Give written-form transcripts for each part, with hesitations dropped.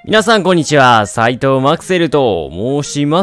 皆さんこんにちは、斉藤マクセルと申します。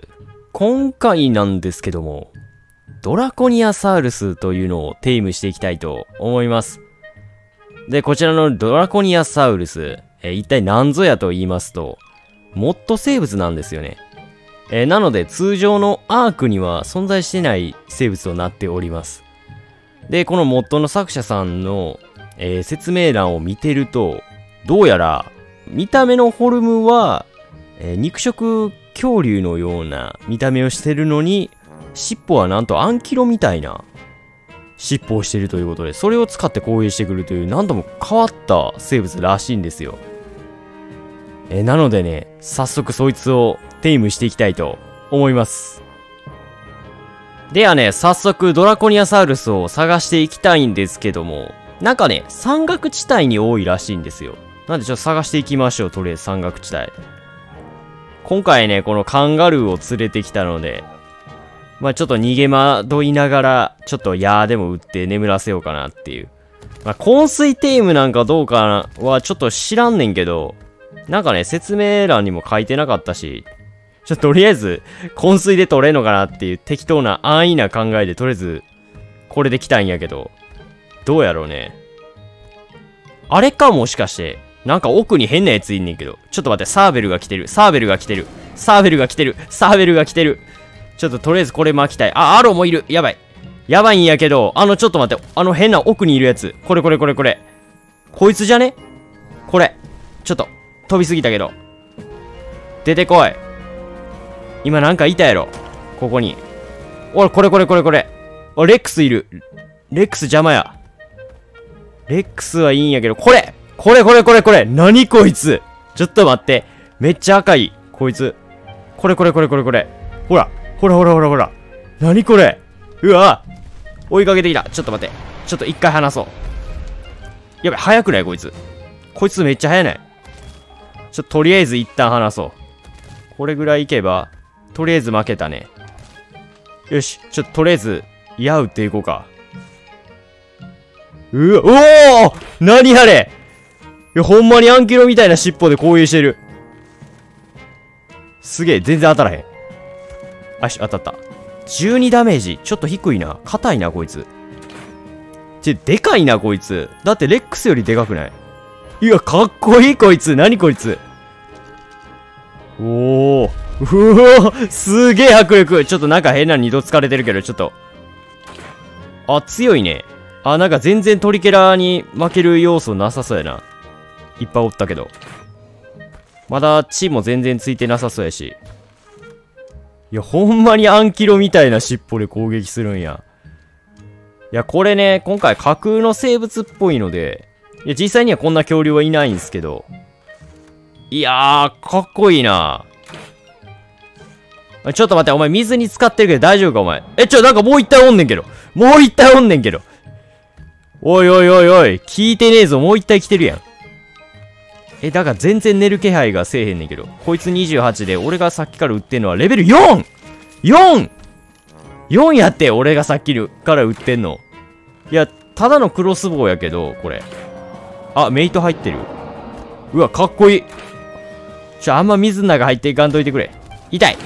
今回なんですけども、ドラコニアサウルスというのをテームしていきたいと思います。で、こちらのドラコニアサウルス、一体何ぞやと言いますと、モッド生物なんですよね。なので通常のアークには存在してない生物となっております。で、このモッドの作者さんの、説明欄を見てると、どうやら見た目のフォルムは、肉食恐竜のような見た目をしてるのに、尻尾はなんとアンキロみたいな尻尾をしているということで、それを使って攻撃してくるという何度も変わった生物らしいんですよ。なのでね、早速そいつをテイムしていきたいと思います。ではね、早速ドラコニアサウルスを探していきたいんですけども、なんかね、山岳地帯に多いらしいんですよ。なんでちょっと探していきましょう、とりあえず山岳地帯。今回ね、このカンガルーを連れてきたので、まあちょっと逃げ惑いながら、ちょっと矢でも撃って眠らせようかなっていう。まあ昏睡テイムなんかどうかはちょっと知らんねんけど、なんかね、説明欄にも書いてなかったし、とりあえず、昏睡で取れんのかなっていう適当な安易な考えで、とりあえず、これで来たんやけど、どうやろうね。あれかもしかして、なんか奥に変なやついんねんけど。ちょっと待って、サーベルが来てる。サーベルが来てる。サーベルが来てる。サーベルが来てる。ちょっととりあえずこれ巻きたい。あ、アロもいる。やばい。やばいんやけど、ちょっと待って。変な奥にいるやつ。これ。こいつじゃね？これ。ちょっと、飛びすぎたけど。出てこい。今なんかいたやろ。ここに。おい、これ。レックスいる。レックス邪魔や。レックスはいいんやけど、これ何こいつちょっと待って。めっちゃ赤い。こいつ。これ。ほら。何これうわ追いかけてきた。ちょっと待って。ちょっと一回離そう。やべ、速くないこいつ。こいつめっちゃ速ない。とりあえず一旦離そう。これぐらいいけば、とりあえず負けたね。よし。とりあえず、矢撃っていこうか。うわ、おお何あれいや、ほんまにアンキロみたいな尻尾で攻撃してる。すげえ、全然当たらへん。あし、当たった。12ダメージ。ちょっと低いな。硬いな、こいつ。でかいな、こいつ。だってレックスよりでかくない？いや、かっこいい、こいつ。何こいつ。おお。うおすげえ迫力。ちょっとなんか変な二度疲れてるけど、ちょっと。あ、強いね。なんか全然トリケラに負ける要素なさそうやな。いっぱいおったけど。まだ血も全然ついてなさそうやし。いや、ほんまにアンキロみたいな尻尾で攻撃するんや。いや、これね、今回架空の生物っぽいので、いや、実際にはこんな恐竜はいないんですけど。いやー、かっこいいな。ちょっと待って、お前水に浸かってるけど大丈夫か、お前。なんかもう一体おんねんけど。おい、聞いてねえぞ、もう一体来てるやん。だから全然寝る気配がせえへんねんけど。こいつ28で、俺がさっきから撃ってんのはレベル 4!4 やって、俺がさっきから撃ってんの。いや、ただのクロスボウやけど、これ。あ、メイト入ってる。うわ、かっこいい。あんま水の中入っていかんといてくれ。痛い。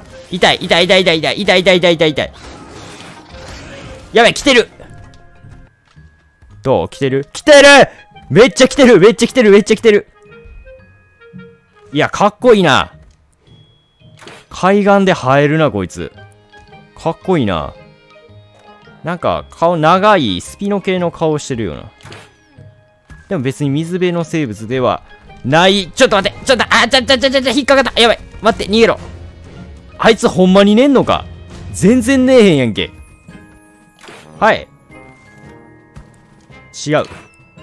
やばい、来てる。どう？来てるめっちゃ来てる。いや、かっこいいな。海岸で生えるな、こいつ。かっこいいな。なんか、顔長い、スピノ系の顔してるよな。でも別に水辺の生物ではない。ちょっと待って、引っかかった。やばい。待って、逃げろ。あいつほんまに寝んのか？全然寝えへんやんけ。はい。違う。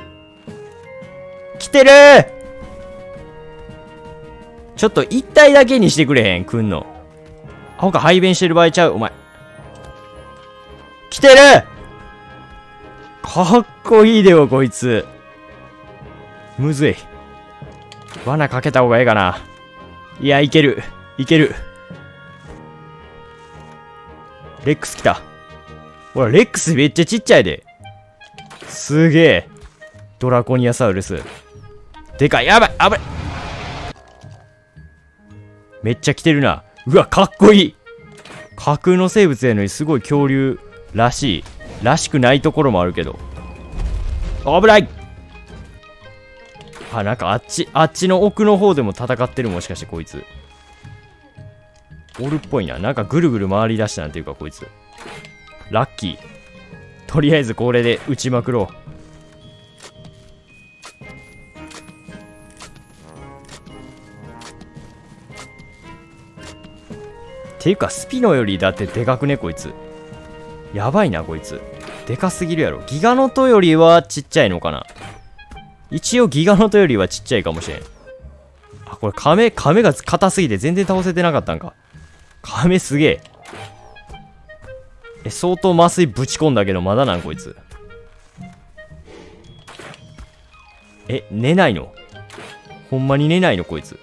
来てるー！ちょっと一体だけにしてくれへん、くんの。他排便してる場合ちゃう、お前。来てる！かっこいいでよ、こいつ。むずい。罠かけた方がええかな。いや、いける。レックス来た。ほら、レックスめっちゃちっちゃいで。すげえ。ドラコニアサウルス。でかい。やばい。危ない。 めっちゃ来てるな。うわ、かっこいい。架空の生物やのにすごい恐竜らしい。らしくないところもあるけど。危ない。あ、なんかあっちの奥の方でも戦ってる。もしかしてこいつ。おるっぽいな。なんかぐるぐる回り出したなんていうかこいつ。ラッキー。とりあえずこれで撃ちまくろう。ていうかスピノよりだってでかくねこいつ。やばいなこいつ。でかすぎるやろ。ギガノトよりはちっちゃいのかな。一応ギガノトよりはちっちゃいかもしれん。あ、これ亀が硬すぎて全然倒せてなかったんか。亀すげえ。相当麻酔ぶち込んだけどまだなんこいつ。寝ないの？ほんまに寝ないのこいつ。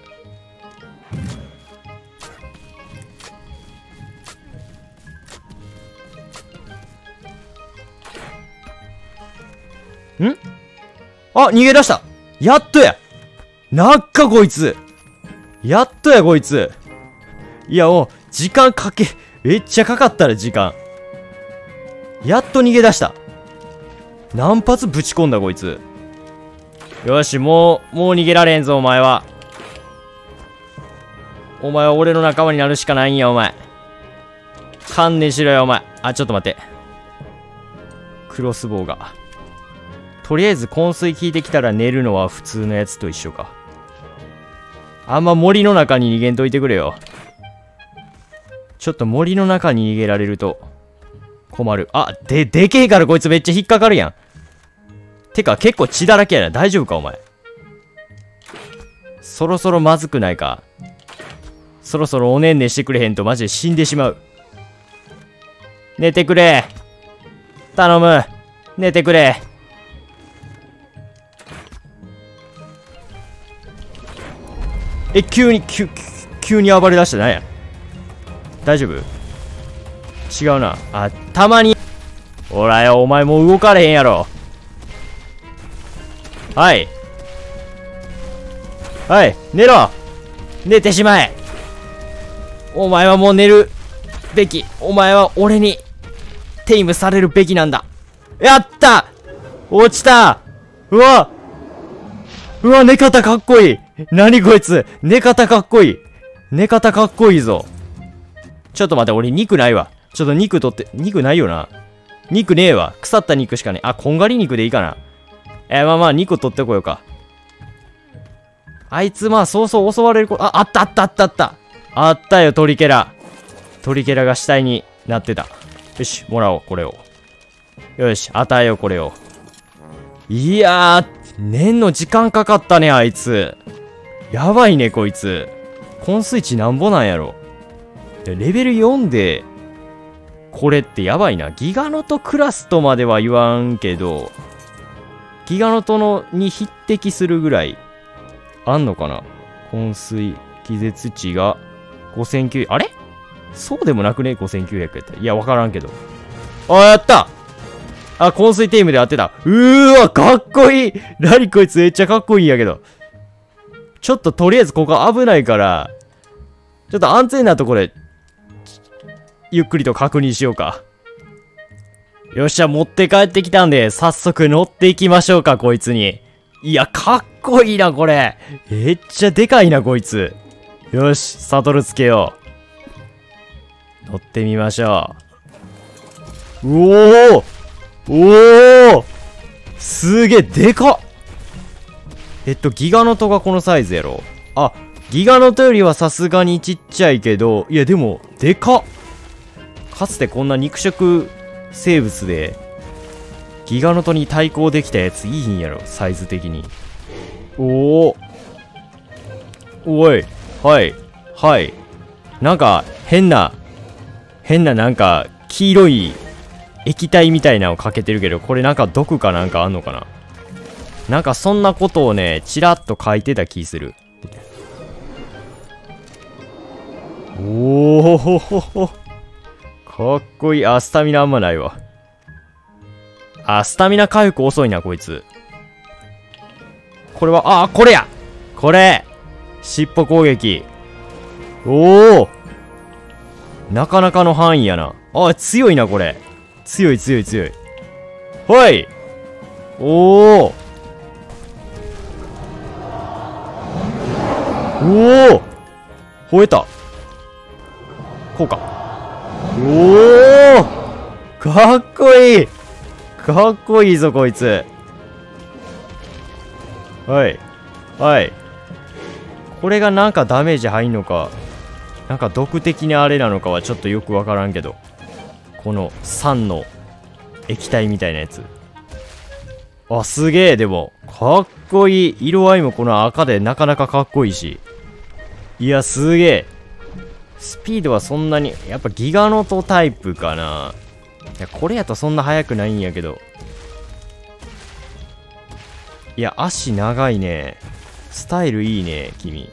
ん？あ、逃げ出した。やっとや。なんかこいつ。やっとやこいつ。いやもう、時間めっちゃかかったら時間。やっと逃げ出した。何発ぶち込んだこいつ。よし、もう逃げられんぞお前は。お前は俺の仲間になるしかないんやお前。観念しろよお前。あ、ちょっと待って。クロスボウが。とりあえず昏睡効いてきたら寝るのは普通のやつと一緒か。あんま森の中に逃げんといてくれよ。ちょっと森の中に逃げられると困る。あ、でけえからこいつめっちゃ引っかかるやん。てか結構血だらけやな。大丈夫かお前。そろそろまずくないか。そろそろおねんねしてくれへんとマジで死んでしまう。寝てくれ。頼む。寝てくれ。急に暴れ出した。なんや。大丈夫？違うな。あ、たまに。ほらよ、お前もう動かれへんやろ。はい。はい、寝ろ。寝てしまえ。お前はもう寝るべき。お前は俺にテイムされるべきなんだ。やった！落ちた！うわ！寝方かっこいい。何こいつ。寝方かっこいい。寝方かっこいいぞ。ちょっと待って、俺肉ないわ。ちょっと肉取って、肉ないよな。肉ねえわ。腐った肉しかねえ。あ、こんがり肉でいいかな。まあ肉取ってこようか。あいつまあそうそう襲われるあったよ、トリケラが死体になってた。よし、もらおう、これを。よし、与えよう、これを。いやー、寝んの時間かかったね、あいつ。やばいね、こいつ。昏睡値なんぼなんやろ。レベル4で、これってやばいな。ギガノトクラスとまでは言わんけど、ギガノトに匹敵するぐらい、あんのかな。昏睡、気絶値が5900、あれそうでもなくね ?5900 やったら。いや、わからんけど。あ、やった！あ、昏睡テイムで当てた。かっこいい！何こいつめっちゃかっこいいんやけど。ちょっととりあえずここ危ないから、ちょっと安全なところで、ゆっくりと確認しようか。よっしゃ、持って帰ってきたんで、早速乗っていきましょうか、こいつに。いや、かっこいいな、これ。めっちゃでかいな、こいつ。よし、サドルつけよう。乗ってみましょう。すげえ、でかっ。ギガノトがこのサイズやろ。あ、ギガノトよりはさすがにちっちゃいけど、いや、でも、でかっ。かつてこんな肉食生物で、ギガノトに対抗できたやついいんやろ、サイズ的に。おい、はい。なんか、変ななんか、黄色い液体みたいなのをかけてるけど、これなんか毒かなんかあんのかな。なんかそんなことをね、ちらっと書いてた気する。かっこいい。あ、スタミナあんまないわ。あ、スタミナ回復遅いな、こいつ。これは、これや！これ！尻尾攻撃。 おお、なかなかの範囲やな。あ、強いな、これ。強い強い強い。はい。おお。おお。吠えた。こうか。おお。かっこいい。かっこいいぞ、こいつ。はい。はい。これがなんかダメージ入んのか、なんか毒的なあれなのかはちょっとよくわからんけど。この酸の液体みたいなやつ。あ、すげえ、でも。かっこいい。色合いもこの赤でなかなかかっこいいし。いや、すげえ。スピードはそんなに、やっぱギガノトタイプかな。いや、これやとそんな速くないんやけど。いや、足長いね。スタイルいいね、君。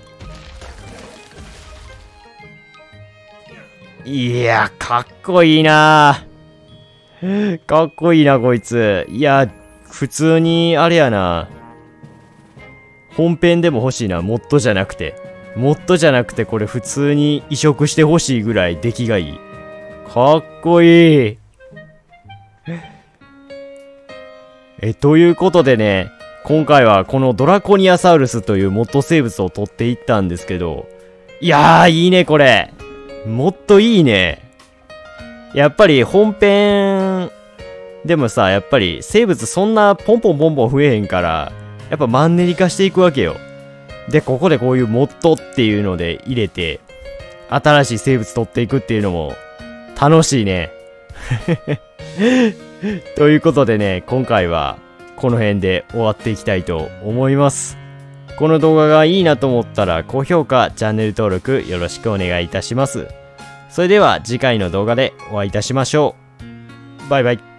いや、かっこいいな。かっこいいな、こいつ。いや、普通に、あれやな。本編でも欲しいな、モッドじゃなくて。モッドじゃなくて、これ普通に移植してほしいぐらい出来がいい。かっこいい。ということでね、今回はこのドラコニアサウルスというモッド生物を取っていったんですけど、いやー、いいね、これ。もっといいね。やっぱり本編でもさ、やっぱり生物そんなポンポンポンポン増えへんから、やっぱマンネリ化していくわけよ。で、ここでこういうモッドっていうので入れて、新しい生物取っていくっていうのも楽しいね。ということでね、今回はこの辺で終わっていきたいと思います。この動画がいいなと思ったら高評価、チャンネル登録よろしくお願いいたします。それでは次回の動画でお会いいたしましょう。バイバイ。